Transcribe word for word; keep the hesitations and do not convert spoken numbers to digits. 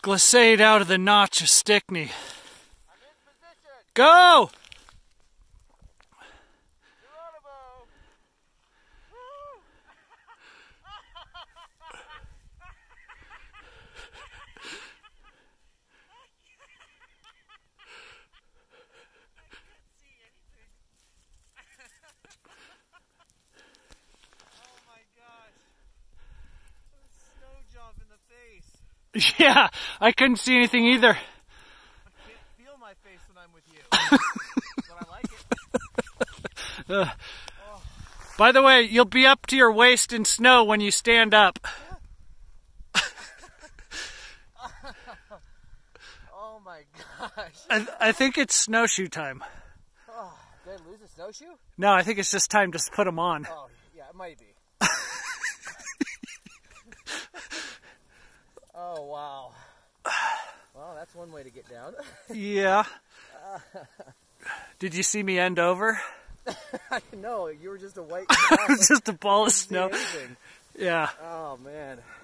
glissade out of the notch of Stickney. Go! Yeah, I couldn't see anything either. I can't feel my face when I'm with you, but I like it. Uh, oh. By the way, you'll be up to your waist in snow when you stand up. Oh my gosh. I, I think it's snowshoe time. Oh, did I lose a snowshoe? No, I think it's just time to put them on. Oh, yeah, it might be. Oh, wow. Well, that's one way to get down. Yeah. Did you see me end over? No, you were just a white Just a ball of snow. Anything. Yeah. Oh, man.